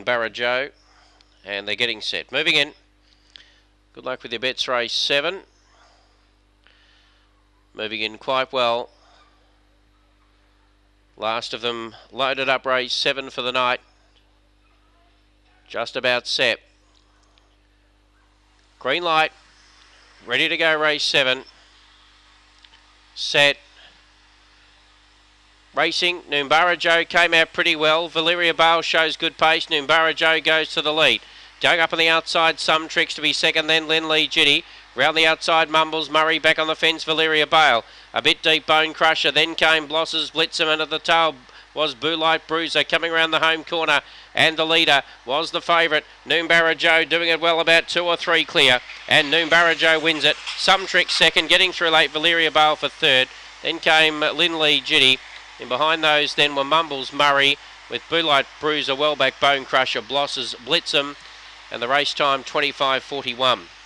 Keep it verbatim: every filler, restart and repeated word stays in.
Noombarra Joe. And they're getting set. Moving in. Good luck with your bets, race seven. Moving in quite well. Last of them loaded up, race seven for the night. Just about set. Green light. Ready to go, race seven. Set. Racing. Noombarra Joe came out pretty well. Valeria Bale shows good pace. Noombarra Joe goes to the lead. Going up on the outside, Some Tricks to be second, then Linley Jitty. Round the outside, Mumbles, Murray back on the fence, Valeria Bale. A bit deep, Bone Crusher. Then came Blosses, Blitzum, and at the tail was Blue Light Bruiser coming around the home corner. And the leader was the favourite, Noombarra Joe, doing it well, about two or three clear. And Noombarra Joe wins it. Some Tricks second, getting through late, Valeria Bale for third. Then came Linley Jitty. And behind those then were Mumbles, Murray, with Blue Light Bruiser, well back, Bone Crusher, Blosses, Blitzum. And the race time twenty-five forty-one.